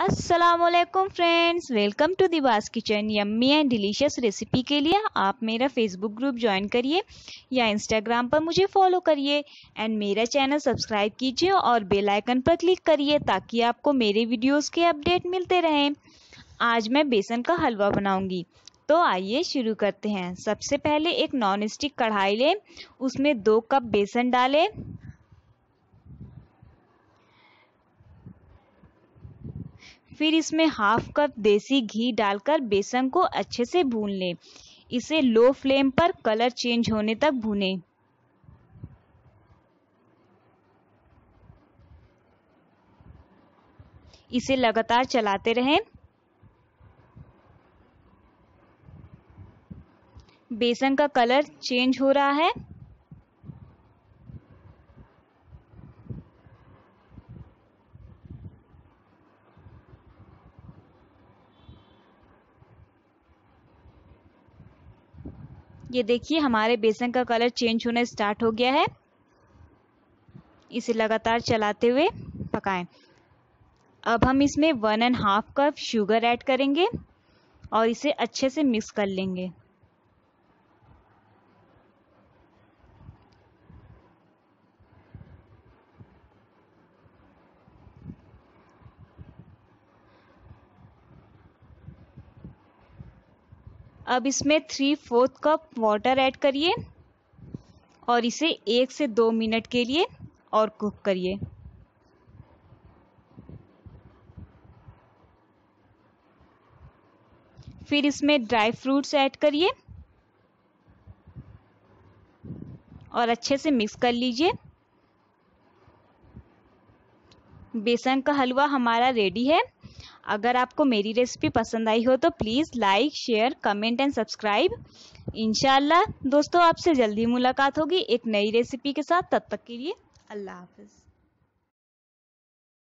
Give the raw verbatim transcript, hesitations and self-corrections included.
अस्सलामुअलैकुम friends, welcome to Diva's Kitchen. Yummy and delicious recipe के लिए आप मेरा फेसबुक ग्रुप ज्वाइन करिए या इंस्टाग्राम पर मुझे फॉलो करिए एंड मेरा चैनल सब्सक्राइब कीजिए और बेल आइकन पर क्लिक करिए ताकि आपको मेरे वीडियोस के अपडेट मिलते रहें। आज मैं बेसन का हलवा बनाऊंगी, तो आइए शुरू करते हैं। सबसे पहले एक नॉन स्टिक कढ़ाई लें, उसमें दो कप बेसन डालें। फिर इसमें हाफ कप देसी घी डालकर बेसन को अच्छे से भून लें। इसे लो फ्लेम पर कलर चेंज होने तक भूनें। इसे लगातार चलाते रहें। बेसन का कलर चेंज हो रहा है। ये देखिए, हमारे बेसन का कलर चेंज होना स्टार्ट हो गया है। इसे लगातार चलाते हुए पकाएं। अब हम इसमें one and half cup sugar add करेंगे और इसे अच्छे से मिक्स कर लेंगे। अब इसमें three fourth cup water add करिए और इसे एक से दो मिनट के लिए और कुक करिए। फिर इसमें ड्राई फ्रूट्स ऐड करिए और अच्छे से मिक्स कर लीजिए। बेसन का हलवा हमारा रेडी है। अगर आपको मेरी रेसिपी पसंद आई हो तो please like, share, comment and subscribe. इंशाल्लाह दोस्तों, आपसे जल्दी मुलाकात होगी एक नई रेसिपी के साथ। तब तक के लिए अल्लाह हाफिज़।